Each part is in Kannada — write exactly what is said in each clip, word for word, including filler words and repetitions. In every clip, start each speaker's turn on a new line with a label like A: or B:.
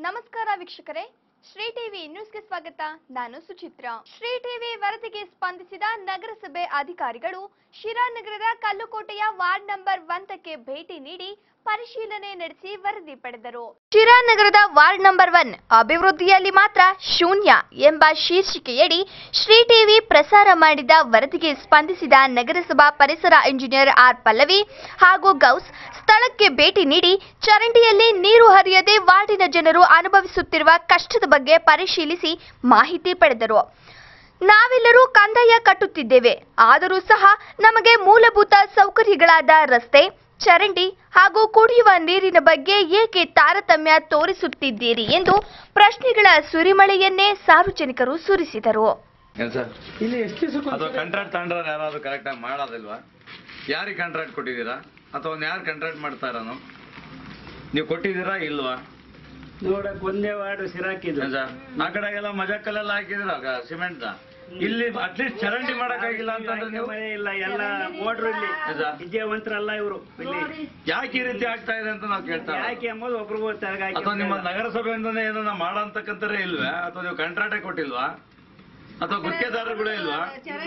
A: ನಮಸ್ಕಾರ ವೀಕ್ಷಕರೇ, ಶ್ರೀ ಟಿವಿ ನ್ಯೂಸ್ಗೆ ಸ್ವಾಗತ. ನಾನು ಸುಚಿತ್ರಾ. ಶ್ರೀ ಟಿವಿ ವರದಿಗೆ ಸ್ಪಂದಿಸಿದ ನಗರಸಭೆ ಅಧಿಕಾರಿಗಳು ಶಿರಾನಗರದ ಕಲ್ಲುಕೋಟೆಯ ವಾರ್ಡ್ ನಂಬರ್ ಒಂದಕ್ಕೆ ಭೇಟಿ ನೀಡಿ ಪರಿಶೀಲನೆ ನಡೆಸಿ ವರದಿ ಪಡೆದರು. ಶಿರಾನಗರದ ವಾರ್ಡ್ ನಂಬರ್ ಒನ್ ಅಭಿವೃದ್ಧಿಯಲ್ಲಿ ಮಾತ್ರ ಶೂನ್ಯ ಎಂಬ ಶೀರ್ಷಿಕೆಯಡಿ ಶ್ರೀ ಟಿವಿ ಪ್ರಸಾರ ಮಾಡಿದ ವರದಿಗೆ ಸ್ಪಂದಿಸಿದ ನಗರಸಭಾ ಪರಿಸರ ಇಂಜಿನಿಯರ್ ಆರ್ ಪಲ್ಲವಿ ಹಾಗೂ ಗೌಸ್ ಸ್ಥಳಕ್ಕೆ ಭೇಟಿ ನೀಡಿ ಚರಂಡಿಯಲ್ಲಿ ನೀರು ಹರಿಯದೆ ವಾರ್ಡಿನ ಜನರು ಅನುಭವಿಸುತ್ತಿರುವ ಕಷ್ಟದ ಬಗ್ಗೆ ಪರಿಶೀಲಿಸಿ ಮಾಹಿತಿ ಪಡೆದರು. ನಾವೆಲ್ಲರೂ ಕಂದಾಯ ಕಟ್ಟುತ್ತಿದ್ದೇವೆ, ಆದರೂ ಸಹ ನಮಗೆ ಮೂಲಭೂತ ಸೌಕರ್ಯಗಳಾದ ರಸ್ತೆ, ಚರಂಡಿ ಹಾಗೂ ಕುಡಿಯುವ ನೀರಿನ ಬಗ್ಗೆ ಏಕೆ ತಾರತಮ್ಯ ತೋರಿಸುತ್ತಿದ್ದೀರಿ ಎಂದು ಪ್ರಶ್ನೆಗಳ ಸುರಿಮಳೆಯನ್ನೇ ಸಾರ್ವಜನಿಕರು ಸುರಿಸಿದರು.
B: ಕಾಂಟ್ರಾಕ್ಟ್ ತಗೊಂಡ್ರೆ ಯಾರಾದ್ರೂ ಕರೆಕ್ಟ್ ಆಗಿ ಮಾಡೋದಿಲ್ವಾ? ಯಾರಿಗೆ ಕಾಂಟ್ರಾಕ್ಟ್ ಕೊಟ್ಟಿದ್ದೀರಾ ಅಥವಾ ಯಾರು ಕಾಂಟ್ರಾಕ್ಟ್ ಮಾಡ್ತಾ ಇರೋನು? ನೀವು ಕೊಟ್ಟಿದ್ದೀರಾ ಇಲ್ವಾ?
C: ನೋಡಕ್ ಒಂದೇ ವಾರ್ಡ್ ಸಿರಾಕಿದ್ರು
B: ಆ ಕಡೆಗೆಲ್ಲ ಮಜಾಕಲ್ಲೆಲ್ಲ ಹಾಕಿದ್ರ ಸಿಮೆಂಟ್. ಇಲ್ಲಿ ಅಟ್ಲೀಸ್ಟ್ ಚರಂಡಿ ಮಾಡಕ್ಕಾಗಿಲ್ಲ ಅಂತಂದ್ರೆ ನೀವು
C: ಇಲ್ಲ ಎಲ್ಲ ಮೋಟ್ರು ಇಲ್ಲಿ ವಿದ್ಯಾವಂತರಲ್ಲ ಇವರು.
B: ಯಾಕೆ ಈ ರೀತಿ ಆಗ್ತಾ ಇದೆ ಅಂತ ನಾವು ಕೇಳ್ತಾ
C: ಯಾಕೆ ಎಂಬುದು ಒಬ್ರಿಗೂ
B: ಅಥವಾ ನಿಮ್ಮ ನಗರಸಭೆಯಿಂದನೇ ಏನೋ ಮಾಡಂತಕ್ಕಂತಾರೆ ಇಲ್ವೇ? ಅಥವಾ ನೀವು ಕಾಂಟ್ರಾಕ್ಟೇ ಕೊಟ್ಟಿಲ್ವಾ? ಅಥವಾ ಗುತ್ತಿಗೆದಾರರುಗಳೇ ಇಲ್ವಾ?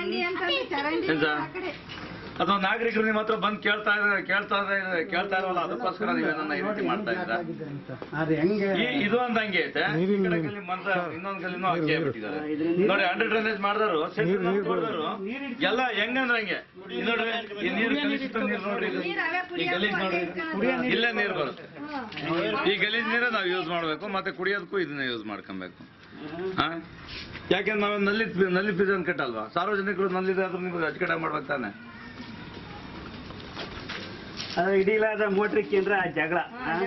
B: ಅಥವಾ ನಾಗರಿಕರು ನಿಮ್ಮ ಹತ್ರ ಬಂದು ಕೇಳ್ತಾ ಇದ್ದಾರೆ ಕೇಳ್ತಾ ಇದ್ದಾರೆ ಕೇಳ್ತಾ ಇರಲ್ಲ, ಅದಕ್ಕೋಸ್ಕರ ನೀವೇನ ಈ ರೀತಿ ಮಾಡ್ತಾ ಇದ್ದೀರಾ? ಇದು ಒಂದು ಹಂಗೆ ಐತೆ, ಇನ್ನೊಂದ್ ಕಲ್ಲಿನೂ ಹಂಗೆ ಆಗ್ಬಿಟ್ಟಿದ್ದಾರೆ ನೋಡಿ. ಅಂಡರ್ ಡ್ರೈನೇಜ್ ಮಾಡಿದ್ರು ನೋಡಿದ್ರು ಎಲ್ಲ ಹೆಂಗಂದ್ರೆ ಹಂಗೆ. ನೋಡ್ರಿ ಈ ನೀರು ಕಲುಷಿತ ನೀರು ನೋಡ್ರಿ, ಈ ಗಲೀಜ್ ನೋಡ್ರಿ, ಇಲ್ಲೇ ನೀರು ಬರುತ್ತೆ. ಈ ಗಲೀಜ್ ನೀರೇ ನಾವು ಯೂಸ್ ಮಾಡ್ಬೇಕು, ಮತ್ತೆ ಕುಡಿಯೋದಕ್ಕೂ ಇದನ್ನ ಯೂಸ್ ಮಾಡ್ಕೊಬೇಕು. ಹಾ, ಯಾಕೆಂದ್ರೆ ನಾವ್ ನಲ್ಲಿ ನಲ್ಲಿ ಫೀಸ್ ಅಂತ ಕಟ್ಟಲ್ವಾ? ಸಾರ್ವಜನಿಕರು ನಲ್ಲಿದೆ ಆದ್ರೂ ನಿಮ್ಗೆ ಅಚ್ಚುಕಟ್ಟಾಗಿ ಮಾಡ್ಬೇಕು ತಾನೆ.
C: ಅದು ಇಡೀಲಾದ ಮೋಟ್ರಿ ಕೇಂದ್ರ ಜಗಳ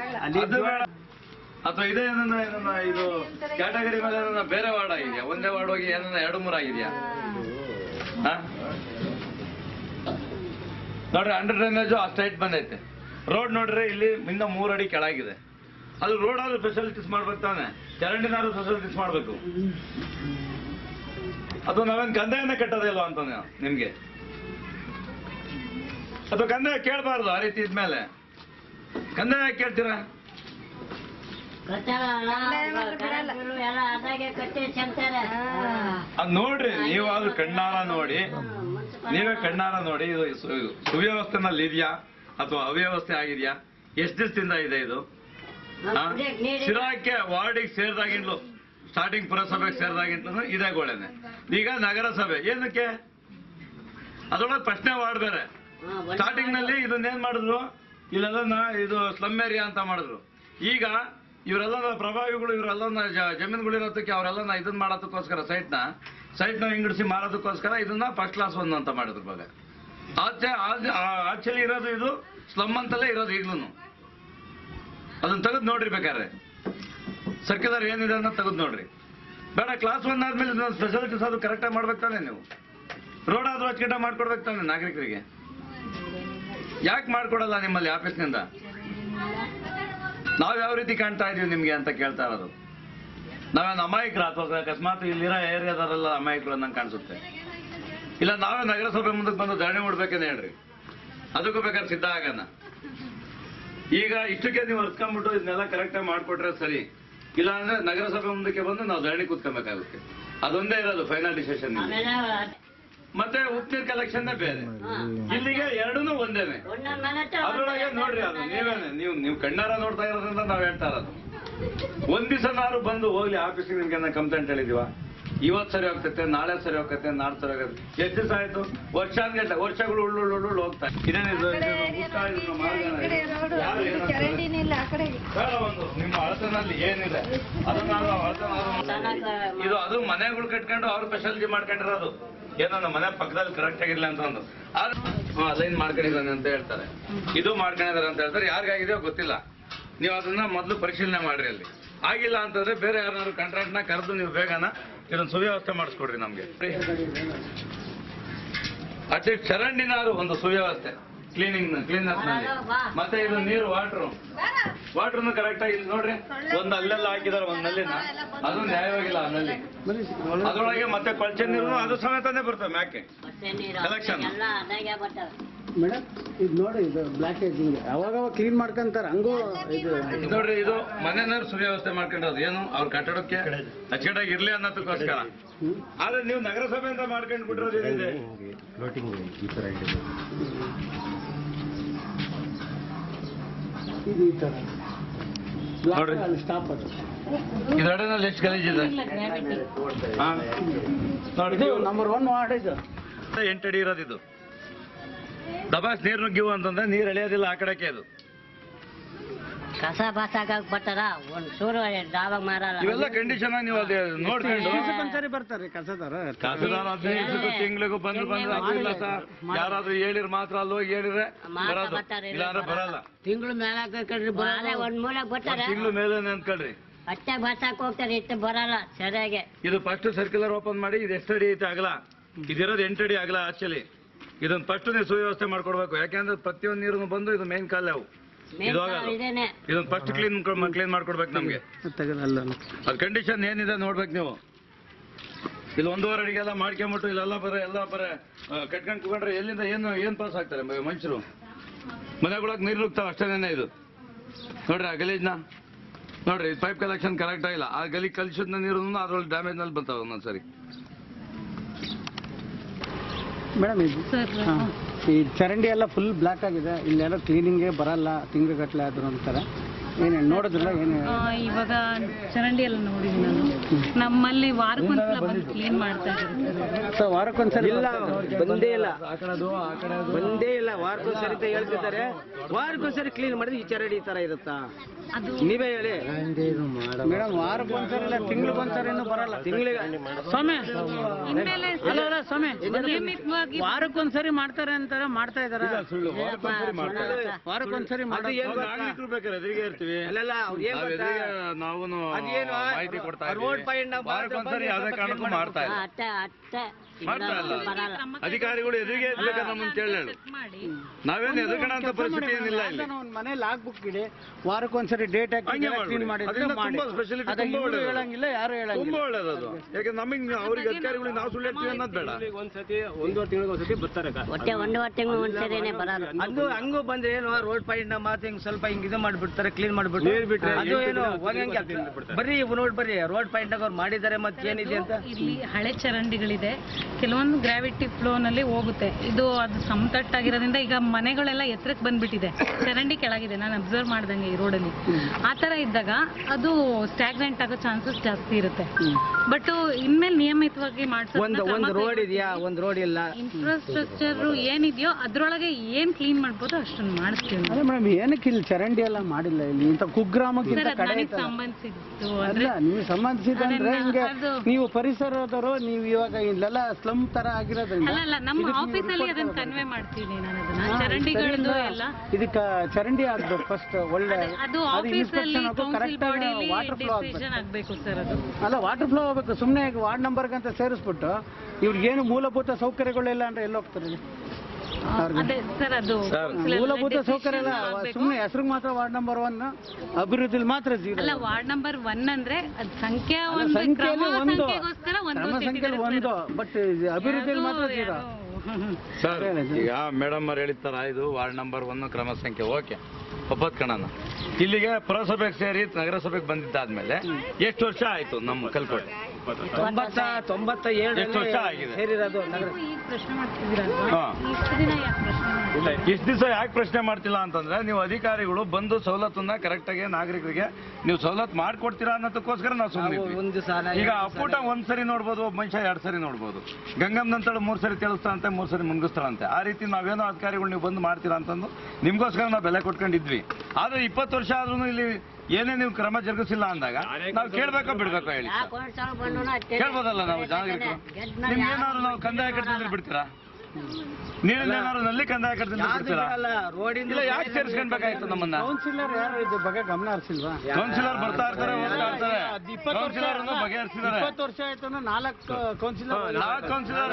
B: ಅಥವಾ ಇದೇ ಏನನ್ನ ಏನನ್ನ ಇದು ಕ್ಯಾಟಗರಿ ಮೇಲೆ ಏನನ್ನ ಬೇರೆ ವಾರ್ಡ್ ಆಗಿದೆಯಾ? ಒಂದೇ ವಾರ್ಡ್ ಹೋಗಿ ಏನನ್ನ ಎರಡು ಮೂರು ಆಗಿದೆಯಾ? ನೋಡ್ರಿ ಅಂಡರ್ ಡ್ರೈನೇಜು ಆ ಸ್ಟೈಟ್ ಬಂದೈತೆ. ರೋಡ್ ನೋಡ್ರಿ ಇಲ್ಲಿ ಇನ್ನ ಮೂರ್ ಅಡಿ ಕೆಳಗಿದೆ. ಅದು ರೋಡ್ ಆದ್ರೂ ಫೆಸಿಲಿಟೀಸ್ ಮಾಡ್ಬೇಕು ತಾನೆ, ಚರಂಡಿನಾದ್ರೂ ಫೆಸಿಲಿಟೀಸ್ ಮಾಡ್ಬೇಕು. ಅಥವಾ ನಾವೇನ್ ಕಂದಾಯನ ಕಟ್ಟೋದಿಲ್ವ ಅಂತ ನಿಮ್ಗೆ? ಅಥವಾ ಕಂದಾಯ ಕೇಳಬಾರ್ದು ಆ ರೀತಿ ಇದ್ಮೇಲೆ? ಕಂದಾಯ ಕೇಳ್ತೀರಾ? ಅದ್ ನೋಡ್ರಿ, ನೀವು ಅದು ಕಣ್ಣಾರ ನೋಡಿ, ನೀವೇ ಕಣ್ಣಾರ ನೋಡಿ ಇದು ಸುವ್ಯವಸ್ಥೆನಲ್ಲಿ ಇದೆಯಾ ಅಥವಾ ಅವ್ಯವಸ್ಥೆ ಆಗಿದೆಯಾ? ಎಷ್ಟು ದಿವಸದಿಂದ ಇದೆ ಇದು? ಶಿರಾಕ್ಕೆ ವಾರ್ಡಿಗೆ ಸೇರಿದಾಗಿಂಡ್ಲು, ಸ್ಟಾರ್ಟಿಂಗ್ ಪುರಸಭೆಗೆ ಸೇರಿದಾಗಿಂಟ್ಲು ಇದೇ ಗೋಳೆನೆ. ಈಗ ನಗರಸಭೆ ಏನಕ್ಕೆ? ಅದರೊಳಗೆ ಪ್ರಶ್ನೆ ವಾರ್ಡ್ ಬೇರೆ. ಸ್ಟಾರ್ಟಿಂಗ್ ನಲ್ಲಿ ಇದನ್ನೇನ್ ಮಾಡಿದ್ರು, ಇಲ್ಲೆಲ್ಲ ಇದು ಸ್ಲಮ್ ಏರಿಯಾ ಅಂತ ಮಾಡಿದ್ರು. ಈಗ ಇವರೆಲ್ಲ ಪ್ರಭಾವಿಗಳು ಇವರೆಲ್ಲ ಜಮೀನುಗಳಿರೋದಕ್ಕೆ ಅವರೆಲ್ಲ ಇದನ್ನ ಮಾಡೋದಕ್ಕೋಸ್ಕರ ಸೈಟ್ನ ಸೈಟ್ನ ಹಿಂಗಡಿಸಿ ಮಾರೋದಕ್ಕೋಸ್ಕರ ಇದನ್ನ ಫಸ್ಟ್ ಕ್ಲಾಸ್ ಒನ್ ಅಂತ ಮಾಡಿದ್ರು. ಇವಾಗ ಆಚೆ ಆಕ್ಚುಲಿ ಇರೋದು ಇದು ಸ್ಲಮ್ ಅಂತಲೇ ಇರೋದು ಈಗ್ಲೂ. ಅದನ್ನ ತೆಗೆದು ನೋಡ್ರಿ, ಬೇಕಾದ್ರೆ ಸರ್ಕ್ಯುಲರ್ ಏನಿದೆ ಅನ್ನೋ ತೆಗೆದು ನೋಡ್ರಿ. ಬೇಡ, ಕ್ಲಾಸ್ ಒನ್ ಆದ್ಮೇಲೆ ಫೆಸಿಲಿಟೀಸ್ ಅದು ಕರೆಕ್ಟಾಗಿ ಮಾಡ್ಬೇಕು ತಾನೆ. ನೀವು ರೋಡ್ ಆದ್ರೂ ಅಚ್ಚುಕಟ್ಟಾಗಿ ಮಾಡ್ಕೊಡ್ಬೇಕು ತಾನೆ ನಾಗರಿಕರಿಗೆ. ಯಾಕೆ ಮಾಡ್ಕೊಡಲ್ಲ ನಿಮ್ಮಲ್ಲಿ ಆಫೀಸ್ನಿಂದ? ನಾವ್ ಯಾವ ರೀತಿ ಕಾಣ್ತಾ ಇದೀವಿ ನಿಮ್ಗೆ ಅಂತ ಕೇಳ್ತಾ ಇರೋದು. ನಾವೇನು ಅಮಾಯಕರ ಅಥವಾ ಅಕಸ್ಮಾತ್ ಇಲ್ಲಿರೋ ಏರಿಯಾದವರೆಲ್ಲ ಅಮಾಯಕರು ಅನ್ನಂಗೆ ಕಾಣಿಸುತ್ತೆ. ಇಲ್ಲ ನಾವೇ ನಗರಸಭೆ ಮುಂದಕ್ಕೆ ಬಂದು ಧರಣಿ ಮಾಡ್ಬೇಕೇನೆ ಹೇಳ್ರಿ, ಅದಕ್ಕೂ ಬೇಕಾದ್ರೆ ಸಿದ್ಧ ಆಗೋಣ. ಈಗ ಇಷ್ಟಕ್ಕೆ ನೀವು ಅರ್ಸ್ಕೊಂಡ್ಬಿಟ್ಟು ಇದನ್ನೆಲ್ಲ ಕರೆಕ್ಟಾಗಿ ಮಾಡ್ಕೊಟ್ರೆ ಸರಿ. ಇಲ್ಲ ಅಂದ್ರೆ ನಗರಸಭೆ ಮುಂದಕ್ಕೆ ಬಂದು ನಾವು ಧರಣಿ ಕೂತ್ಕೊಬೇಕಾಗುತ್ತೆ. ಅದೊಂದೇ ಇರೋದು ಫೈನಲ್ ಡಿಸಿಷನ್. ಮತ್ತೆ ಉಪ್ನೀರ್ ಕಲೆಕ್ಷನ್ ಬೇರೆ, ಇಲ್ಲಿಗೆ ಎರಡೂ ಒಂದೇನೆ. ಅದ್ರೊಳಗೆ ನೋಡ್ರಿ, ಅದು ನೀವೇನೆ ನೀವು ನೀವು ಕಣ್ಣಾರ ನೋಡ್ತಾ ಇರೋದ್ರಿಂದ ನಾವ್ ಹೇಳ್ತಾ ಇರೋದು. ಒಂದ್ ದಿವಸನಾರು ಬಂದು ಹೋಗ್ಲಿ ಆಫೀಸಿಗೆ, ನಿಮ್ಗೆ ಕಂಪ್ಲೇಂಟ್ ಹೇಳಿದೀವ, ಇವತ್ ಸರಿ ಹೋಗ್ತೈತೆ, ನಾಳೆ ಸರಿ ಹೋಗ್ತೈತೆ, ನಾಳೆ ಸರಿ ಹೋಗುತ್ತೆ. ಎಷ್ಟು ದಿವಸ ಆಯ್ತು? ವರ್ಷಾನ್ಗಟ್ಲೆ ವರ್ಷಗಳು ಉಳ್ಳು ಉಳ್ಳು ಉಳ್ಳು ಹೋಗ್ತಾ ಇದೇನಿದು? ಒಂದು ನಿಮ್ಮ ಅಳತನಲ್ಲಿ ಏನಿದೆ ಅದನ್ನ ಇದು ಅದು ಮನೆಗಳು ಕಟ್ಕೊಂಡು ಅವ್ರು ಸ್ಪೆಷಾಲಿಟಿ ಮಾಡ್ಕೊಂಡಿರೋದು. ಏನೋ ನಮ್ಮ ಮನೆ ಪಕ್ಕದಲ್ಲಿ ಕರೆಕ್ಟ್ ಆಗಿರ್ಲಿ ಅಂತ ಒಂದು ಲೈನ್ ಮಾಡ್ಕೊಂಡಿದ್ದಾನೆ ಅಂತ ಹೇಳ್ತಾರೆ, ಇದು ಮಾಡ್ಕೊಂಡಿದ್ದಾರೆ ಅಂತ ಹೇಳ್ತಾರೆ. ಯಾರಿಗಾಗಿದೆಯೋ ಗೊತ್ತಿಲ್ಲ. ನೀವು ಅದನ್ನ ಮೊದಲು ಪರಿಶೀಲನೆ ಮಾಡ್ರಿ. ಅಲ್ಲಿ ಆಗಿಲ್ಲ ಅಂತಂದ್ರೆ ಬೇರೆ ಯಾರು ಕಾಂಟ್ರಾಕ್ಟ್ ನ ಕರೆದು ನೀವು ಬೇಗನ ಇದೊಂದು ಸುವ್ಯವಸ್ಥೆ ಮಾಡಿಸ್ಕೊಡ್ರಿ ನಮ್ಗೆ. ಅಟ್ಲೀಸ್ಟ್ ಚರಂಡಿನಾರು ಒಂದು ಸುವ್ಯವಸ್ಥೆ, ಕ್ಲೀನಿಂಗ್ ಕ್ಲೀನರ್ಸ್ ನಲ್ಲಿ. ಮತ್ತೆ ಇದು ನೀರು ವಾಟರ್ ವಾಟರ್ನು ಕರೆಕ್ಟ್ ಆಗಿ ನೋಡ್ರಿ. ಒಂದ್ ಅಲ್ಲೆಲ್ಲ ಹಾಕಿದಾರೆ ಒಂದ್ ನಲ್ಲಿನ, ಅದು ನ್ಯಾಯವಾಗಿಲ್ಲ ಆ ನಲ್ಲಿ. ಅದ್ರೊಳಗೆ ಮತ್ತೆ ಕೊಳಚೆ ನೀರು ಅದು ಸಮೇತನೇ ಬರ್ತವೆ ಮ್ಯಾಕೆ ಕಲೆಕ್ಷನ್.
D: ಮೇಡಮ್ ಇದು ನೋಡಿ ಇದು ಬ್ಲಾಕೇಜ್ ಹಿಂಗೆ ಅವಾಗ ಕ್ಲೀನ್ ಮಾಡ್ಕೊಂತಾರೆ ಹಂಗೂ ಇದು
B: ನೋಡ್ರಿ ಇದು ಮನೆಯವ್ರು ಸುವ್ಯವಸ್ಥೆ ಮಾಡ್ಕೊಂಡಿರೋದು ಏನು ಅವ್ರ ಕಟ್ಟಡಕ್ಕೆ ಅಚ್ಚುಕಟ್ಟಾಗಿ ಇರ್ಲಿ ಅನ್ನೋದಕ್ಕೋಸ್ಕರ. ಆದ್ರೆ ನೀವು ನಗರಸಭೆಯಿಂದ ಮಾಡ್ಕೊಂಡು ಬಿಟ್ಟಿರೋದು ಏನಿದೆ
D: ಇದು ಈ ಥರ
B: ನೋಡ್ರಿ.
D: ಸ್ಟಾಪ್ ಅದು
B: ಇದರೊಡನಲ್ಲಿ ಎಷ್ಟು ಗಲೀಜಿದೆ ಹಾ ನೋಡಿ.
D: ಇದು ನಂಬರ್ ಒನ್ ವಾರ್ಡ್ ಇದು
B: ಎಂಟು ಅಡಿ ಇರೋದು ಇದು. ದಬಾಸ್ ನೀರು ನುಗ್ಗಿವು ಅಂತಂದ್ರೆ ನೀರು ಎಳೆಯೋದಿಲ್ಲ ಆ ಕಡೆಗೆ ಅದು.
E: ಕಸ ಬಸಾಕ ಬರ್ತಾರ ಒಂದ್ ಸೂರು ಡಾಬಾಗ ಮಾರಲ್ಲ.
B: ಇವೆಲ್ಲ ಕಂಡೀಷನ್ ನೀವು ಅದೇ ನೋಡ್ಕೊಂಡು
D: ಒಂದ್ಸರಿ ಬರ್ತಾರೆ ಕಸದಾರ
B: ಕಸದಾರ ಹದಿನೈದು ತಿಂಗಳಿಗೂ ಬಂದು ಬಂದ್ರೆ ಅದು ಇಲ್ಲ ಸರ್. ಯಾರಾದ್ರೂ ಹೇಳಿರ್ ಮಾತ್ರ ಅಲ್ಲಿ ಹೋಗಿ ಹೇಳಿದ್ರೆ ಬರೋದು, ಇಲ್ಲಾಂದ್ರೆ ಬರಲ್ಲ.
E: ತಿಂಗಳು ಮೇಲೆ ಒಂದ್ ಮೂಲ ಬರ್ತಾರ,
B: ತಿಂಗಳು ಮೇಲೆ ಅನ್ಕೊಳ್ರಿ.
E: ಅಷ್ಟೇ ಬಸಾಕ್ ಹೋಗ್ತಾರೆ, ಇಷ್ಟು ಬರಲ್ಲ ಸರಿಯಾಗಿ.
B: ಇದು ಫಸ್ಟ್ ಸರ್ಕ್ಯುಲರ್ ಓಪನ್ ಮಾಡಿ ಇದು ಎಷ್ಟು ಅಡಿ ಐತೆ ಅಗಲ, ಇದಿರೋದು ಎಂಟು ಅಡಿ ಅಗಲ ಆಕ್ಚುಲಿ. ಇದನ್ನ ಫಸ್ಟ್ ನೀವು ಸುವ್ಯವಸ್ಥೆ ಮಾಡ್ಕೊಡ್ಬೇಕು. ಯಾಕೆಂದ್ರೆ ಪ್ರತಿಯೊಂದು ನೀರು ಬಂದು ಇದು ಮೇನ್ ಕಾಲ ಅವು
E: ಇದೇನೆ
B: ಇದನ್ನ ಫಸ್ಟ್ ಕ್ಲೀನ್ ಕ್ಲೀನ್ ಮಾಡ್ಕೊಡ್ಬೇಕು ನಮ್ಗೆ. ಅದ್ ಕಂಡೀಷನ್ ಏನಿದೆ ನೋಡ್ಬೇಕು ನೀವು. ಇಲ್ಲಿ ಒಂದೂವರೆ ಅಡಿಗೆಲ್ಲ ಮಾಡ್ಕೊಂಬಿಟ್ಟು ಇಲ್ಲೆಲ್ಲ ಬರ ಎಲ್ಲ ಬರ ಕಟ್ಕೊಂಡ್ ಕುಕೊಂಡ್ರೆ ಎಲ್ಲಿಂದ ಏನು ಏನ್ ಪಾಸ್ ಆಗ್ತಾರೆ ಮನುಷ್ಯರು? ಮನೆಗಳೊಳಗೆ ನೀರು ನುಗ್ತಾವ ಅಷ್ಟೇನೆ. ಇದು ನೋಡ್ರಿ ಆ ಗಲೀಜ್ನ ನೋಡ್ರಿ, ಇದು ಪೈಪ್ ಕಲೆಕ್ಷನ್ ಕರೆಕ್ಟ್ ಆಗಿಲ್ಲ. ಆ ಗಲಿ ಕಲಿಸಿದ ನೀರು ಅದ್ರೊಳಗೆ ಡ್ಯಾಮೇಜ್ ನಲ್ಲಿ ಬಂತಾವ ಒಂದೊಂದ್ಸರಿ.
D: ಮೇಡಮ್ ಇದು ಈ ಚರಂಡಿ ಎಲ್ಲ ಫುಲ್ ಬ್ಲಾಕ್ ಆಗಿದೆ, ಇಲ್ಲೆಲ್ಲ ಕ್ಲೀನಿಂಗ್ಗೆ ಬರಲ್ಲ ತಿಂಗ್ಳುಗಟ್ಟಲೆ ಆದ್ರು ಅಂತಾರೆ. ಏನು ನೋಡಿದ್ರಲ್ಲ ಏನು
F: ಇವಾಗ ಚರಂಡಿ ಎಲ್ಲ ನೋಡಿದ್ವಿ ನಾನು. ನಮ್ಮಲ್ಲಿ ವಾರಕ್ಕೊಂದ್ಸಲ ಬಂದು ಕ್ಲೀನ್ ಮಾಡ್ತಾ ಇದ್ದಾರೆ
D: ಸರ್. ವಾರಕ್ಕೊಂದ್ಸರಿ
G: ಇಲ್ಲ ಬಂದೇ ಇಲ್ಲ ಬಂದೇ ಇಲ್ಲ ವಾರಕ್ಕೊಂದ್ಸರಿ ಅಂತ ಹೇಳ್ತಿದ್ದಾರೆ. ವಾರಕ್ಕೊಂದ್ಸರಿ ಕ್ಲೀನ್ ಮಾಡಿದ್ರೆ ಈ ಚರಂಡಿ ಈ ತರ ಇರುತ್ತಾ?
F: ಅದು
G: ನೀವೇ ಹೇಳಿ
D: ಮೇಡಮ್. ವಾರಕ್ಕೊಂದ್ಸರಿ ಇಲ್ಲ ತಿಂಗ್ಳಿಗೊಂದ್ಸರಿನೂ ಬರಲ್ಲ.
G: ತಿಂಗಳಿಗೆ
D: ಸ್ವಾಮಿ
F: ಇನ್ಮೇಲೆ
D: ಅಲ್ಲ ಅಲ್ಲ ಸ್ವಾಮಿ,
F: ನಿಯಮಿತವಾಗಿ
D: ವಾರಕ್ಕೊಂದ್ಸರಿ ಮಾಡ್ತಾರೆ ಅಂತಾರೆ, ಮಾಡ್ತಾ ಇದಾರೆ.
B: ಸುಳ್ಳು, ವಾರಕ್ಕೊಂದ್ಸರಿ ಮಾಡ್ತಾರೆ.
D: ವಾರಕ್ಕೊಂದ್ಸರಿ
G: ಅದು
D: ಮಾಡೋದು
G: ಏನ್ ಗೊತ್ತಾ?
B: ನಾಗರಿಕರು ಬೇಕಾದ್ರೆ ಎದುರಿಗೆ ಇರ್ತೀವಿ,
G: ಅಲ್ಲಲ್ಲ ಅವ್ರು ಏನ್
B: ನಾವ್
G: ಗೊತ್ತಾ?
B: ಎದುರಿಗೆ ನಾವು
G: ಅದೇನು
B: ಮಾಹಿತಿ ಕೊಡ್ತಾ
G: ರೋಡ್ ಪಾಯಿಂಟ್
B: ಇದ್ದೀವಿ. ವಾರಕ್ಕೊಂದ್ಸರಿ ಯಾವುದೇ ಕಾರಣಕ್ಕೂ ಮಾಡ್ತಾ ಇಲ್ಲ
E: ಅಷ್ಟೇ ಅಷ್ಟೇ
B: ಮಾಡ್ತಾ ಇಲ್ಲ.
E: ಬರಲ್ಲ.
B: ಅಧಿಕಾರಿಗಳು ಎದುರಿಗೆ ಇರ್ಬೇಕಂತ ಮುಂಚೆ ಹೇಳಿ
F: ಮಾಡಿ
B: ನಾವೇನು ಎದುರ್ಕಣ ಅಂತ ಪರಿಸ್ಥಿತಿ ಏನಿಲ್ಲ ಇಲ್ಲಿ.
D: ಒಂದು ಮನೆ ಲಾಕ್ ಬುಕ್ ಇಡಿ, ವಾರಕ್ಕೊಂದ್ಸರಿ ಡೇಟ್ ಹಾಕಿ
B: ಹಂಗೆ
D: ಕ್ಲೀನ್
B: ಮಾಡ್ಬಿಡಿ.
D: ಮಾಡಿ
B: ಅದರಿಂದ ತುಂಬಾ ಸ್ಪೆಷಾಲಿಟಿ ತುಂಬಾ ಒಳ್ಳೆಯದು.
D: ಹೇಳಂಗಿಲ್ಲ, ಯಾರು
B: ತುಂಬಾ
D: ಹೇಳಂಗಿಲ್ಲ.
B: ಒಳ್ಳೇದದು. ಯಾಕಂದ್ರೆ ನಮಗೆ ಅವ್ರಿಗೆ ಅಧಿಕಾರಿಗಳಿಗೆ ನಾವು ಸುಳ್ಳು ಹೇಳ್ತೀವಿ ಅನ್ನೋದು ಬೇಡ.
C: ಒಂದ್ಸತಿ ಒಂದೂವರೆ ತಿಂಗಳಿಗೆ ಒಂದ್ಸತಿ ಬರ್ತಾರೆ.
E: ಒಟ್ಟೆ ಒಂದೂವರೆ ತಿಂಗಳು ಒಂದ್ಸರಿನೇ ಬರಲ್ಲ.
G: ಅದು ಹಂಗೂ ಬಂದ್ರೆ ಏನು ರೋಡ್ ಪಾಯಿಂಟ್ ನ ಮಾತ್ರ ಹಿಂಗ್ ಸ್ವಲ್ಪ ಹಿಂಗ್ ಇದು ಮಾಡ್ಬಿಡ್ತಾರೆ, ಕ್ಲೀನ್ ಮಾಡ್ಬಿಟ್ಟು ಅದು ಏನು ಹೋಗಂಗೆ ಬರ್ರಿ ನೋಡ್ ಬರ್ರಿ ರೋಡ್ ಪಾಯಿಂಟ್ ಅವ್ರು ಮಾಡಿದ್ದಾರೆ ಮತ್ತೆ ಏನಿದೆ ಅಂತ.
F: ಇಲ್ಲಿ ಹಳೆ ಚರಂಡಿಗಳಿದೆ, ಕೆಲವೊಂದು ಗ್ರಾವಿಟಿ ಫ್ಲೋ ನಲ್ಲಿ ಹೋಗುತ್ತೆ. ಇದು ಅದು ಸಮತಟ್ಟಾಗಿರೋದ್ರಿಂದ ಈಗ ಮನೆಗಳೆಲ್ಲ ಎತ್ತರಕ್ಕೆ ಬಂದ್ಬಿಟ್ಟಿದೆ, ಚರಂಡಿ ಕೆಳಗಿದೆ. ನಾನು ಅಬ್ಸರ್ವ್ ಮಾಡ್ದಂಗೆ ಈ ರೋಡಲ್ಲಿ ಆ ತರ ಇದ್ದಾಗ ಅದು ಸ್ಟಾಗ್ನೆಂಟ್ ಆಗೋ ಚಾನ್ಸಸ್ ಜಾಸ್ತಿ ಇರುತ್ತೆ. ಬಟ್ ಇನ್ಮೇಲೆ ನಿಯಮಿತವಾಗಿ
G: ಒಂದು ಒಂದು ರೋಡ್ ಇದೆಯಾ? ಒಂದು ರೋಡ್ ಇಲ್ಲ.
F: ಇನ್ಫ್ರಾಸ್ಟ್ರಕ್ಚರ್ ಏನಿದೆಯೋ ಅದ್ರೊಳಗೆ ಏನ್ ಕ್ಲೀನ್ ಮಾಡ್ಬೋದು ಅಷ್ಟೊಂದು ಮಾಡಿಸ್ತೀವಿ.
D: ಅದೇ ಮೇಡಮ್, ಏನಕ್ಕೆ ಇಲ್ಲಿ ಚರಂಡಿ ಎಲ್ಲ ಮಾಡಿಲ್ಲ? ಇಲ್ಲಿ ಇಂಥ ಕುಗ್ರಾಮಕ್ಕಿಂತ
F: ಸರ್, ಅದು
D: ಕಡೆ
F: ನನಗೆ
D: ಐತಲ್ಲ.
F: ಸಂಬಂಧಿಸಿದ್ದು
D: ಅಲ್ಲ,
F: ಅಂದ್ರೆ
D: ನೀವು ಸಂಬಂಧಿಸಿದ ಅಂದ್ರೆ
F: ಅದನ್ನ-
D: ಹಿಂಗೆ
F: ಅದು-
D: ನೀವು ಪರಿಸರದವರು, ನೀವು ಇವಾಗ ಇಲ್ಲೆಲ್ಲ ಸ್ಲಮ್ ತರ ಆಗಿರೋದ್ರಿಂದ
F: ಅಲ್ಲ ಅಲ್ಲ ನಮ್ಮ
D: ಇದಕ್ಕೆ ನೀವು
F: ಆಫೀಸಲ್ಲಿ
D: report
F: ಅದನ್ನ
D: ಕೊಡ್ಬೇಕು.
F: ಕನ್ವೆ ಮಾಡ್ತೀನಿ ನಾನು ಅದನ್ನ
D: ಹಾ,
F: ಚರಂಡಿಗಳದ್ದು
D: ಇದರಿಂದ
F: ಎಲ್ಲ
D: ಇದಕ್ಕ ಚರಂಡಿ ಆಗ್ಬೇಕು ಫಸ್ಟ್. ಒಳ್ಳೆ
F: ಅದೇ, ಅದು ಆಫೀಸಲ್ಲಿ ಕೌನ್ಸಿಲ್ ಬಾಡಿಲಿ
D: ವಾಟರ್ ಫ್ಲೋ
F: ಡಿಸಿಷನ್
D: ಆಗ್ಬೇಕು.
F: ಆಗ್ಬೇಕು ಸರ್. ಅದು
D: ಅಲ್ಲ, ವಾಟರ್ ಫ್ಲೋ ಆಗ್ಬೇಕು. ಸುಮ್ಮನೆ ವಾರ್ಡ್ ನಂಬರ್ಗಂತ ಸೇರಿಸ್ಬಿಟ್ಟು ಇವ್ರಿಗೇನು ಮೂಲಭೂತ ಸೌಕರ್ಯಗಳಿಲ್ಲ ಅಂದ್ರೆ ಎಲ್ಲಿ ಹೋಗ್ತಾರೆ?
F: ಅದೇ ಸರ್, ಅದು council ಎಲ್ಲ
D: ಮೂಲಭೂತ
F: decision
D: ಸೌಕರ್ಯ ಎಲ್ಲ
F: ಆಗ್ಬೇಕು.
D: ಸುಮ್ಮನೆ ಹೆಸರಿಗೆ ಮಾತ್ರ ವಾರ್ಡ್ ನಂಬರ್ ಒನ್, ಅಭಿವೃದ್ಧಿ ಮಾತ್ರ ಜೀರೋ.
F: ಅಲ್ಲ, ವಾರ್ಡ್ ನಂಬರ್ ಒನ್ ಅಂದ್ರೆ ಅದ್ ಸಂಖ್ಯಾ
D: ಅಲ್ಲ,
F: ಒಂದು
D: ಸಂಖ್ಯೆಯಲ್ಲಿ
F: ಕ್ರಮ
D: ಒಂದು,
F: ಸಂಖ್ಯೆಗೋಸ್ಕರ ಒಂದು
D: ಕ್ರಮ ಸಂಖ್ಯೆಯಲ್ಲಿ ಒಂದು, ಬಟ್ ಅಭಿವೃದ್ಧಿಯಲ್ಲಿ ಮಾತ್ರ ಜೀರೋ.
B: ಸರ್, ಈಗ ಮೇಡಮ್ ಅವ್ರು ಹೇಳಿರ್ತಾರ ಇದು ವಾರ್ಡ್ ನಂಬರ್ ಒನ್ ಕ್ರಮ ಸಂಖ್ಯೆ, ಓಕೆ ಒಪ್ಪತ್ ಕಣನ. ಇಲ್ಲಿಗೆ ಪುರಸಭೆಗೆ ಸೇರಿ ನಗರಸಭೆಗೆ ಬಂದಿದ್ದಾದ್ಮೇಲೆ ಎಷ್ಟು ವರ್ಷ ಆಯ್ತು ನಮ್ಮ ಕಲ್ಕೋಟೆ?
G: ತೊಂಬತ್ತ ತೊಂಬತ್ತ ಏಳು
B: ಎಷ್ಟು ವರ್ಷ ಆಗಿದೆ?
G: ಸೇರಿರೋದು ನಗರ.
F: ಈಗ ಪ್ರಶ್ನೆ ಮಾಡ್ತಿದ್ದೀರಲ್ವಾ,
B: ಹಾ.
F: ಇಷ್ಟು ದಿನ ಯಾಕೆ ಪ್ರಶ್ನೆ ಮಾಡಿಲ್ಲ?
B: ಇಷ್ಟು ದಿವಸ ಯಾಕೆ ಪ್ರಶ್ನೆ ಮಾಡ್ತಿಲ್ಲ ಅಂತಂದ್ರೆ, ನೀವು ಅಧಿಕಾರಿಗಳು ಬಂದು ಸವಲತ್ತನ್ನ ಕರೆಕ್ಟ್ ಆಗಿ ನಾಗರಿಕರಿಗೆ ನೀವು ಸವಲತ್ತು ಮಾಡ್ಕೊಡ್ತೀರಾ ಅನ್ನೋದಕ್ಕೋಸ್ಕರ ನಾವು ಸುಮ್ಮನೆ
G: ಒಂದು ಸಾಲ
B: ಈಗ ಅಪ್ಪುಟ ಒಂದ್ ಸರಿ ನೋಡ್ಬೋದು, ಒಬ್ಬ ಮನುಷ್ಯ ಎರಡ್ ಸರಿ ನೋಡ್ಬೋದು. ಗಂಗಮ್ಮನಂತಳು ಮೂರ್ ಸರಿ ತಿಳಿಸ್ತಾಳಂತೆ, ಮೂರ್ ಸರಿ ಮುನ್ಗಿಸ್ತಾಳಂತೆ. ಆ ರೀತಿ ನಾವೇನೋ ಅಧಿಕಾರಿಗಳು ನೀವು ಬಂದು ಮಾಡ್ತೀರಾ ಅಂತಂದು ನಿಮ್ಗೋಸ್ಕರ ನಾವು ಬೆಲೆ ಕೊಟ್ಕೊಂಡಿದ್ವಿ. ಆದ್ರೆ ಇಪ್ಪತ್ತು ವರ್ಷ ಆದ್ರೂ ಇಲ್ಲಿ ಏನೇ ನೀವು ಕ್ರಮ ಜರುಗಿಸಿಲ್ಲ ಅಂದಾಗ ನಾವು ಕೇಳ್ಬೇಕೋ ಬಿಡ್ಬೇಕೋ ಹೇಳಿ?
E: ಯಾಕೆ ಒಂದ್ ಸಲ ಬಂದ್ರು ಅಷ್ಟೇ.
B: ಕೇಳ್ಬೋದಲ್ಲ ನಾವು ನಾಗರಿಕರು? ನಿಮ್ಗೇನಾದ್ರು ನಾವು ಕಂದಾಯ ಕಟ್ಟದಿದ್ರೆ ಬಿಡ್ತೀರಾ? ನೀವೇನಾದ್ರು ನಲ್ಲಿ ಕಂದಾಯ ಕಟ್ಟದಿದ್ರೆ ಬಿಡ್ತೀರಾ?
G: ರೋಡಿಂದ
B: ಇಲ್ಲ, ಯಾಕೆ ಸೇರಿಸ್ಕೊಂಡ್ಬೇಕಾಯ್ತು ನಮ್ಮನ್ನ?
D: ಕೌನ್ಸಿಲರ್ ಯಾರು ಇದ್ರ ಬಗ್ಗೆ ಗಮನ ಹರಿಸಿಲ್ವಾ?
B: ಕೌನ್ಸಿಲರ್ ಬರ್ತಾ ಇರ್ತಾರೆ, ಹೋಗ್ತಾ ಇರ್ತಾರೆ. ಕೌನ್ಸಿಲರ್ ಬಗೆಹರಿಸಿದ್ದಾರೆ.
D: ಇಪ್ಪತ್ತು ವರ್ಷ ಆಯ್ತು ಅಂದ್ರೆ ನಾಲ್ಕು ಕೌನ್ಸಿಲರ್
B: ನಾಲ್ಕು ಕೌನ್ಸಿಲರ್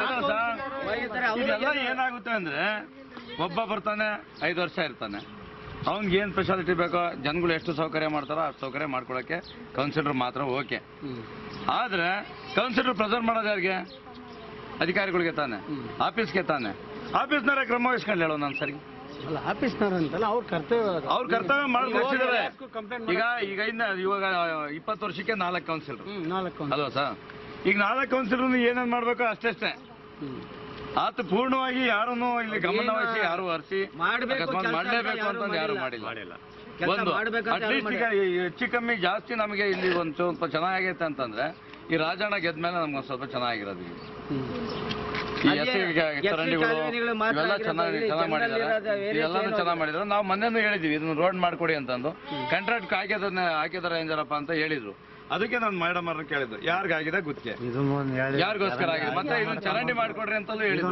B: ಇದೆಲ್ಲ ಏನಾಗುತ್ತೆ ಅಂದ್ರೆ, ಒಬ್ಬ ಬರ್ತಾನೆ ಐದು ವರ್ಷ ಇರ್ತಾನೆ, ಅವ್ನಿಗೆ ಏನ್ ಸ್ಪೆಷಾಲಿಟಿ ಬೇಕೋ, ಜನಗಳು ಎಷ್ಟು ಸೌಕರ್ಯ ಮಾಡ್ತಾರೋ ಅಷ್ಟು ಸೌಕರ್ಯ ಮಾಡ್ಕೊಳಕ್ಕೆ ಕೌನ್ಸಿಲರ್ ಮಾತ್ರ ಓಕೆ. ಆದ್ರೆ ಕೌನ್ಸಿಲರ್ ಪ್ರೆಸರ್ ಮಾಡೋದು ಯಾರಿಗೆ? ಅಧಿಕಾರಿಗಳಿಗೆ ತಾನೆ, ಆಫೀಸ್ಗೆ ತಾನೆ. ಆಫೀಸ್ನವರೇ ಕ್ರಮ ವಹಿಸ್ಕೊಂಡು ಹೇಳೋ ನಾನು ಸರಿ
D: ಅಲ್ಲ ಆಫೀಸ್ನವ್ರು ಅಂತಲ್ಲ ಅವ್ರ ಕರ್ತವ್ಯ ಅದು.
B: ಅವ್ರ ಕರ್ತವ್ಯ ಮಾಡಿ ಮುಗಿಸಿದ್ದಾರೆ.
D: ಕಂಪ್ಲೇಂಟ್
B: ಈಗ ಈಗ ಇನ್ನ ಇವಾಗ ಇಪ್ಪತ್ತು ವರ್ಷಕ್ಕೆ ನಾಲ್ಕು ಕೌನ್ಸಿಲರ್
D: ಹ್ಮ್ ನಾಲ್ಕು
B: ಅಲ್ವಾ ಸರ್? ಈಗ ನಾಲ್ಕು ಕೌನ್ಸಿಲರ್ ಏನೇನ್ ಮಾಡ್ಬೇಕು ಅಷ್ಟೇ.
D: ಹ್ಮ್
B: ಆತ ಪೂರ್ಣವಾಗಿ ಯಾರನ್ನು ಇಲ್ಲಿ ಗಮನ ವಹಿಸಿ ಯಾರು ಹರಿಸಿ
G: ಮಾಡ್ಬೇಕು
B: ಅಕಸ್ಮಾತ್
G: ಕೆಲ್ಸ
B: ಮಾಡ್ಲೇಬೇಕು
G: ಯಾರು
B: ಅಂತ ಯಾರು
G: ಮಾಡಿಲ್ಲ.
B: ಮಾಡಿಲ್ಲ.
G: ಕೆಲ್ಸ
B: ಒಂದು
G: ಮಾಡ್ಬೇಕಂತ ಯಾರು
B: ಅಟ್ಲೀಸ್ಟ್ ಈಗ ಈ ಹೆಚ್ಚು ಕಮ್ಮಿ ಜಾಸ್ತಿ ನಮಗೆ ಇಲ್ಲಿ ಒಂದು ಸ್ವಲ್ಪ ಚೆನ್ನಾಗೈತೆ ಅಂತಂದ್ರೆ ಈ ರಾಜಣ್ಣ ಗೆದ್ಮೇಲೆ ನಮ್ಗೆ ಸ್ವಲ್ಪ ಚೆನ್ನಾಗಿರೋದು ಈಗ. ಈ
G: ಅದೇ
B: ಎಸ್ ಸಿ ಚರಂಡಿಗಳು
G: ಕಾಲುವೆಗಳು ಮಾತ್ರ
B: ಇವೆಲ್ಲ
G: ಆಗಿರೋದು,
B: ಚೆನ್ನಾಗಿ
G: ಇಲ್ಲಿ
B: ಚೆನ್ನಾಗಿ ಮಾಡಿದ್ದಾರೆ.
G: ಜನರಲ್ಲಿರೋದು ವೇರಿಯೇಷನ್
B: ಇವೆಲ್ಲಾನು
G: ಏನು
B: ಚೆನ್ನಾಗಿ ಮಾಡಿದ್ರು. ನಾವು ಮೊನ್ನೆನೂ ಹೇಳಿದ್ವಿ ಇದನ್ನ ರೋಡ್ ಮಾಡ್ಕೊಡಿ ಅಂತಂದು. ಕಾಂಟ್ರಾಕ್ಟ್ ಹಾಕಿದ್ರೆ ಹಾಕಿದಾರೆ ಏನ್ಜಾರಪ್ಪ ಅಂತ ಹೇಳಿದ್ರು. ಅದಕ್ಕೆ ನಾನು ಮೇಡಮ್ ಅವ್ರನ್ನ ಕೇಳಿದ್ದು ಯಾರಿಗಾಗಿದೆ ಗುತ್ತಿಗೆ, ಯಾರಿಗೋಸ್ಕರ ಆಗಿದೆ, ಮತ್ತೆ ಇದನ್ನ ಚರಂಡಿ ಮಾಡ್ಕೊಡ್ರಿ ಅಂತಲೂ ಹೇಳಿದ್ರು.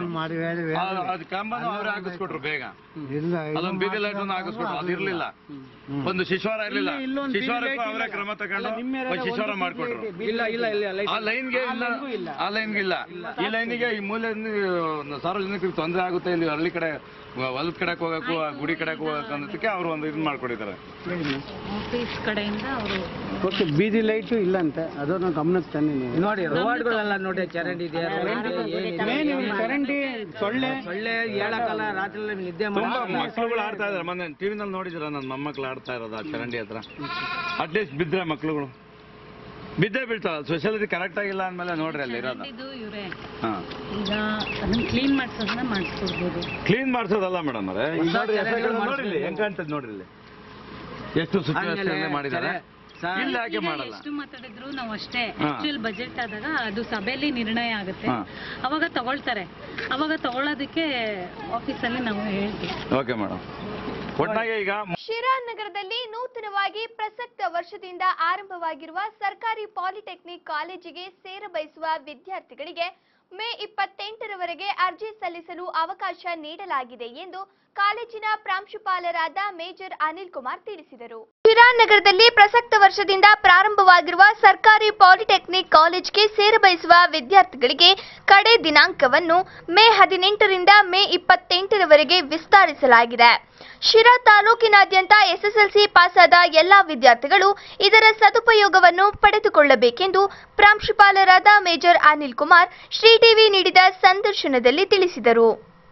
B: ಅದು ಕಂಬನು ಅವ್ರೆ ಹಾಕಿಸ್ಕೊಟ್ರು ಬೇಗ. ಅದೊಂದು ಬೀದಿ ಲೈಟ್ ಹಾಕಿಸ್ಕೊಟ್ರು. ಅದು ಇರ್ಲಿಲ್ಲ, ಒಂದು ಶಿಶ್ವಾರ ಇರ್ಲಿಲ್ಲ. ಶಿಶ್ವಾರಕ್ಕೂ ಅವರೇ ಕ್ರಮ ತಗೊಂಡು ಒಂದು ಶಿಶ್ವಾರ ಮಾಡ್ಕೊಟ್ರು.
G: ಇಲ್ಲ ಇಲ್ಲ ಇಲ್ಲ ಇಲ್ಲ.
B: ಆ ಲೈನ್ಗೆ ಇಲ್ಲ, ಆ ಲೈನ್ಗೆ ಇಲ್ಲ. ಈ ಲೈನಿಗೆ ಈ ಮೂಲೆ ಸಾರ್ವಜನಿಕರಿಗೆ ತೊಂದರೆ ಆಗುತ್ತೆ, ಇಲ್ಲಿ ಹಳ್ಳಿ ಕಡೆ ಹೊಲದ ಕಡೆಗೆ ಹೋಗಕ್ಕೂ ಗುಡಿ ಕಡೆಗೆ ಹೋಗಕ್ಕೆ ಅನ್ನೋದಕ್ಕೆ ಅವರು ಒಂದು ಇದು ಮಾಡ್ಕೊಟ್ಟಿದ್ದಾರೆ.
F: ಆಫೀಸ್ ಕಡೆಯಿಂದ ಅವರು
D: ಓಕೆ ಬೀದಿ ಲೈಟು ಇಲ್ಲ ಅಂತ ಅದನ್ನು ಗಮನಕ್ಕೆ ತನ್ನಿ ನೀವು.
G: ನೋಡಿ ರೋಡ್ಗಳೆಲ್ಲ ನೋಡಿ ಚರಂಡಿ ಇದೆ,
D: ಮೇನ್ ಚರಂಡಿ ಸೊಳ್ಳೆ
G: ಸೊಳ್ಳೆ ಹೇಳಕ್ಕಲ್ಲ, ರಾತ್ರಿ ನಿದ್ದೆ
B: ತುಂಬಾ
G: ಮಾಡಿ
B: ಮಕ್ಕಳುಗಳು ಆಡ್ತಾ ಇದಾರೆ. ಮೊನ್ನೆ ಟಿವಿನಲ್ಲಿ ನೋಡಿದ್ರ ನನ್ನ ಮೊಮ್ಮಕ್ಳು ಆಡ್ತಾ ಇರೋದು ಆ ಚರಂಡಿ ಹತ್ರ. ಅಟ್ಲೀಸ್ಟ್ ಬಿದ್ರೆ ಮಕ್ಳುಗಳು ಬಿದ್ದೇ ಬೀಳ್ತಾವ. ಸೊಸೈಟಿ ಕರೆಕ್ಟ್ ಆಗಿಲ್ಲ ಅಂದ್ಮೇಲೆ ನೋಡ್ರಿ ಅಲ್ಲಿ ಇರೋದು.
F: ಇದು ಇವರೇ
B: ಹಾ
F: ಈಗ ಅದನ್ನ ಕ್ಲೀನ್ ಮಾಡ್ಸೋದನ್ನ ಮಾಡಿಸ್ಕೊಡ್ಬೋದು.
B: ಕ್ಲೀನ್ ಮಾಡ್ಸೋದಲ್ಲ ಮೇಡಮ್ ಅವರೇ. ಈಗ ನೋಡ್ರಿ ನೋಡಿರ್ಲಿ ಹೆಂಗ್ ಕಾಣ್ತದೆ ನೋಡ್ರಿ ಇಲ್ಲಿ ಎಷ್ಟು ಸುಚ್ಚ ಮಾಡಿದ್ದಾರೆ. ಇಲ್ಲಿ ಯಾಕೆ ಮಾಡಲ್ಲ?
F: ಎಷ್ಟು ಮಾತಾಡಿದ್ರು ನಾವು ಅಷ್ಟೇ.
B: ಹಾ.
F: ಆಕ್ಚುಯಲ್ ಬಜೆಟ್ ಆದಾಗ ಅದು ಸಭೆಯಲ್ಲಿ ನಿರ್ಣಯ ಆಗುತ್ತೆ,
B: ಹಾ.
F: ಅವಾಗ ತಗೊಳ್ತಾರೆ. ಅವಾಗ ತಗೊಳ್ಳೋದಕ್ಕೆ ಆಫೀಸಲ್ಲಿ ನಾವು ಹೇಳ್ತೀವಿ.
B: Okay madam. ಒಟ್ಟಾಗೆ ಈಗ
A: ಶಿರಾ ನಗರದಲ್ಲಿ ನೂತನವಾಗಿ ಪ್ರಸಕ್ತ ವರ್ಷದಿಂದ ಆರಂಭವಾಗಿರುವ ಸರ್ಕಾರಿ ಪಾಲಿಟೆಕ್ನಿಕ್ ಕಾಲೇಜಿಗೆ ಸೇರಬಯಸುವ ವಿದ್ಯಾರ್ಥಿಗಳಿಗೆ ಮೇ ಇಪ್ಪತ್ತೆಂಟರವರೆಗೆ ಅರ್ಜಿ ಸಲ್ಲಿಸಲು ಅವಕಾಶ ನೀಡಲಾಗಿದೆ ಎಂದು ಕಾಲೇಜಿನ ಪ್ರಾಂಶುಪಾಲರಾದ ಮೇಜರ್ ಅನಿಲ್ ಕುಮಾರ್ ತಿಳಿಸಿದರು. ಶಿರಾ ನಗರದಲ್ಲಿ ಪ್ರಸಕ್ತ ವರ್ಷದಿಂದ ಪ್ರಾರಂಭವಾಗಿರುವ ಸರ್ಕಾರಿ ಪಾಲಿಟೆಕ್ನಿಕ್ ಕಾಲೇಜ್ಗೆ ಸೇರಬಯಸುವ ವಿದ್ಯಾರ್ಥಿಗಳಿಗೆ ಕಡೆ ದಿನಾಂಕವನ್ನು ಮೇ ಹದಿನೆಂಟರಿಂದ ಮೇ ಇಪ್ಪತ್ತೆಂಟರವರೆಗೆ ವಿಸ್ತರಿಸಲಾಗಿದೆ. ಶಿರಾ ತಾಲೂಕಿನಾದ್ಯಂತ ಎಸ್ಎಸ್ಎಲ್ಸಿ ಪಾಸಾದ ಎಲ್ಲಾ ವಿದ್ಯಾರ್ಥಿಗಳು ಇದರ ಸದುಪಯೋಗವನ್ನು ಪಡೆದುಕೊಳ್ಳಬೇಕೆಂದು ಪ್ರಾಂಶುಪಾಲರಾದ ಮೇಜರ್ ಅನಿಲ್ ಕುಮಾರ್ ಶ್ರೀ ಟಿವಿ ನೀಡಿದ ಸಂದರ್ಶನದಲ್ಲಿ ತಿಳಿಸಿದರು.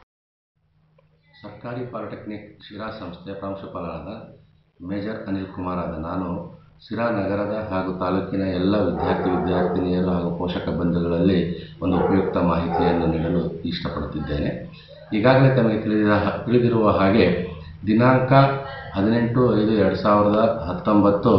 H: ಸರ್ಕಾರಿ ಪಾಲಿಟೆಕ್ನಿಕ್ ಶಿರಾ ಸಂಸ್ಥೆಯ ಪ್ರಾಂಶುಪಾಲರಾದ ಮೇಜರ್ ಅನಿಲ್ ಕುಮಾರ್ ಆದ ನಾನು ಶಿರಾ ನಗರದ ಹಾಗೂ ತಾಲೂಕಿನ ಎಲ್ಲ ವಿದ್ಯಾರ್ಥಿ ವಿದ್ಯಾರ್ಥಿನಿಯರು ಹಾಗೂ ಪೋಷಕ ಬಂಧುಗಳಲ್ಲಿ ಒಂದು ಉಪಯುಕ್ತ ಮಾಹಿತಿಯನ್ನು ನೀಡಲು ಇಷ್ಟಪಡುತ್ತಿದ್ದೇನೆ. ಈಗಾಗಲೇ ತಮಗೆ ತಿಳಿದ ತಿಳಿದಿರುವ ಹಾಗೆ ದಿನಾಂಕ ಹದಿನೆಂಟು ಐದು ಎರಡು ಸಾವಿರದ ಹತ್ತೊಂಬತ್ತು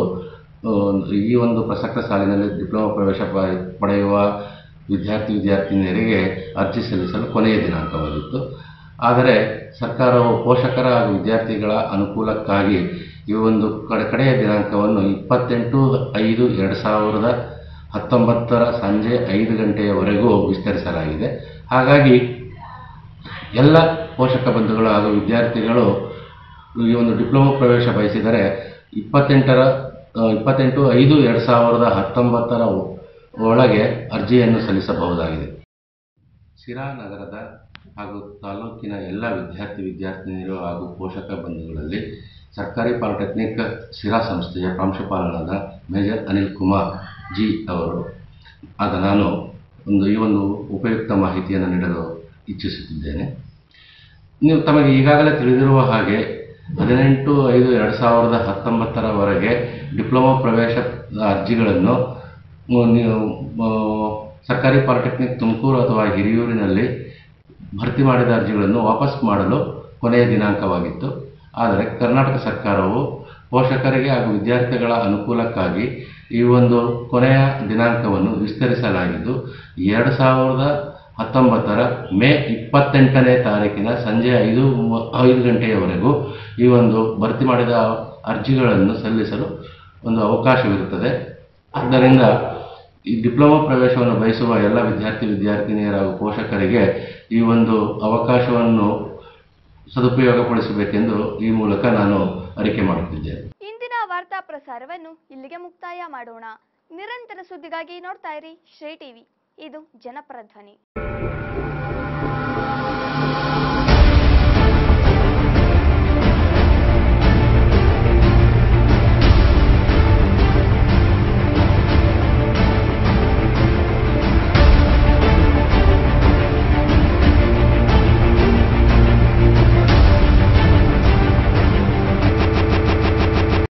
H: ಈ ಒಂದು ಪ್ರಸಕ್ತ ಸಾಲಿನಲ್ಲಿ ಡಿಪ್ಲೊಮಾ ಪ್ರವೇಶ ಪಡೆಯುವ ವಿದ್ಯಾರ್ಥಿ ವಿದ್ಯಾರ್ಥಿನಿಯರಿಗೆ ಅರ್ಜಿ ಸಲ್ಲಿಸಲು ಕೊನೆಯ ದಿನಾಂಕವಾಗಿತ್ತು. ಆದರೆ ಸರ್ಕಾರವು ಪೋಷಕರ ಹಾಗೂ ವಿದ್ಯಾರ್ಥಿಗಳ ಅನುಕೂಲಕ್ಕಾಗಿ ಈ ಒಂದು ಕಡೆ ಕಡೆಯ ದಿನಾಂಕವನ್ನು ಇಪ್ಪತ್ತೆಂಟು ಐದು ಎರಡು ಸಾವಿರದ ಹತ್ತೊಂಬತ್ತರ ಸಂಜೆ ಐದು ಗಂಟೆಯವರೆಗೂ ವಿಸ್ತರಿಸಲಾಗಿದೆ. ಹಾಗಾಗಿ ಎಲ್ಲ ಪೋಷಕ ಬಂಧುಗಳು ಹಾಗೂ ವಿದ್ಯಾರ್ಥಿಗಳು ಈ ಒಂದು ಡಿಪ್ಲೊಮಾ ಪ್ರವೇಶ ಬಯಸಿದರೆ ಇಪ್ಪತ್ತೆಂಟರ ಇಪ್ಪತ್ತೆಂಟು ಐದು ಎರಡು ಸಾವಿರದ ಹತ್ತೊಂಬತ್ತರ ಒಳಗೆ ಅರ್ಜಿಯನ್ನು ಸಲ್ಲಿಸಬಹುದಾಗಿದೆ. ಶಿರಾ ನಗರದ ಹಾಗೂ ತಾಲೂಕಿನ ಎಲ್ಲ ವಿದ್ಯಾರ್ಥಿ ವಿದ್ಯಾರ್ಥಿನಿಯರು ಹಾಗೂ ಪೋಷಕ ಬಂಧುಗಳಲ್ಲಿ ಸರ್ಕಾರಿ ಪಾಲಿಟೆಕ್ನಿಕ್ ಶಿರಾ ಸಂಸ್ಥೆಯ ಪ್ರಾಂಶುಪಾಲರಾದ ಮೇಜರ್ ಅನಿಲ್ ಕುಮಾರ್ ಜಿ ಅವರು ಆದ ನಾನು ಒಂದು ಈ ಒಂದು ಉಪಯುಕ್ತ ಮಾಹಿತಿಯನ್ನು ನೀಡಲು ಇಚ್ಛಿಸುತ್ತಿದ್ದೇನೆ. ನೀವು ತಮಗೆ ಈಗಾಗಲೇ ತಿಳಿದಿರುವ ಹಾಗೆ ಹದಿನೆಂಟು ಐದು ಎರಡು ಸಾವಿರದ ಹತ್ತೊಂಬತ್ತರವರೆಗೆ ಡಿಪ್ಲೊಮಾ ಪ್ರವೇಶ ಅರ್ಜಿಗಳನ್ನು ನೀವು ಸರ್ಕಾರಿ ಪಾಲಿಟೆಕ್ನಿಕ್ ತುಮಕೂರು ಅಥವಾ ಹಿರಿಯೂರಿನಲ್ಲಿ ಭರ್ತಿ ಮಾಡಿದ ಅರ್ಜಿಗಳನ್ನು ವಾಪಸ್ ಮಾಡಲು ಕೊನೆಯ ದಿನಾಂಕವಾಗಿತ್ತು. ಆದರೆ ಕರ್ನಾಟಕ ಸರ್ಕಾರವು ಪೋಷಕರಿಗೆ ಹಾಗೂ ವಿದ್ಯಾರ್ಥಿಗಳ ಅನುಕೂಲಕ್ಕಾಗಿ ಈ ಒಂದು ಕೊನೆಯ ದಿನಾಂಕವನ್ನು ವಿಸ್ತರಿಸಲಾಗಿದ್ದು ಎರಡು ಸಾವಿರದ ಹತ್ತೊಂಬತ್ತರ ಮೇ ಇಪ್ಪತ್ತೆಂಟನೇ ತಾರೀಕಿನ ಸಂಜೆ ಐದು ಐದು ಗಂಟೆಯವರೆಗೂ ಈ ಒಂದು ಭರ್ತಿ ಮಾಡಿದ ಅರ್ಜಿಗಳನ್ನು ಸಲ್ಲಿಸಲು ಒಂದು ಅವಕಾಶವಿರುತ್ತದೆ. ಆದ್ದರಿಂದ ಈ ಡಿಪ್ಲೊಮಾ ಪ್ರವೇಶವನ್ನು ಬಯಸುವ ಎಲ್ಲ ವಿದ್ಯಾರ್ಥಿ ವಿದ್ಯಾರ್ಥಿನಿಯರ ಹಾಗೂ ಪೋಷಕರಿಗೆ ಈ ಒಂದು ಅವಕಾಶವನ್ನು ಸದುಪಯೋಗಪಡಿಸಬೇಕೆಂದು ಈ ಮೂಲಕ ನಾನು ಅರಿಕೆ ಮಾಡುತ್ತಿದ್ದೇನೆ.
A: ಇಂದಿನ ವಾರ್ತಾ ಪ್ರಸಾರವನ್ನು ಇಲ್ಲಿಗೆ ಮುಕ್ತಾಯ ಮಾಡೋಣ. ನಿರಂತರ ಸುದ್ದಿಗಾಗಿ ನೋಡ್ತಾ ಇರಿ ಶ್ರೀ ಟಿವಿ. ಇದು ಜನಪರ ಧ್ವನಿ.